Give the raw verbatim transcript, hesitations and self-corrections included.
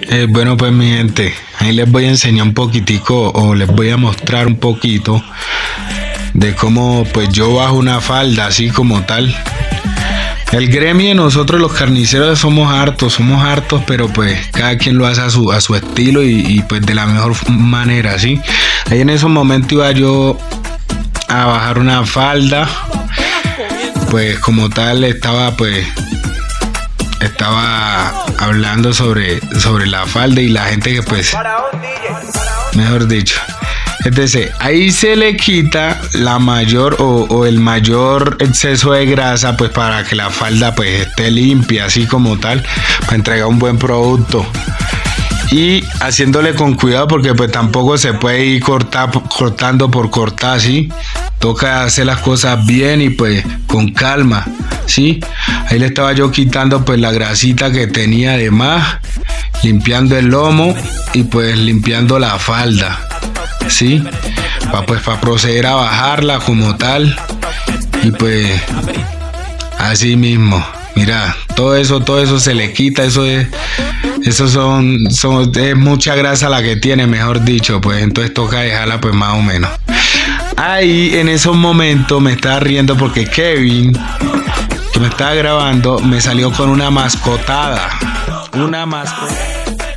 Eh, bueno, pues mi gente, ahí les voy a enseñar un poquitico o les voy a mostrar un poquito de cómo pues yo bajo una falda así como tal. El gremio, nosotros los carniceros somos hartos, somos hartos, pero pues cada quien lo hace a su, a su estilo y, y pues de la mejor manera, ¿sí? Ahí en esos momentos iba yo a bajar una falda, pues como tal estaba pues estaba hablando sobre, sobre la falda y la gente que pues, mejor dicho. Entonces, ahí se le quita la mayor o, o el mayor exceso de grasa, pues para que la falda pues esté limpia, así como tal, para entregar un buen producto. Y haciéndole con cuidado porque pues tampoco se puede ir cortar, cortando por cortar, ¿sí? Toca hacer las cosas bien y pues con calma, ¿sí? Ahí le estaba yo quitando pues la grasita que tenía de más, limpiando el lomo y pues limpiando la falda, ¿sí? Para pues para proceder a bajarla como tal y pues así mismo. Mira, todo eso, todo eso se le quita, eso es, eso son, son, es mucha grasa la que tiene, mejor dicho, pues entonces toca dejarla pues más o menos. Ahí en esos momentos me estaba riendo porque Kevin, que me estaba grabando, me salió con una mascotada, una mascotada.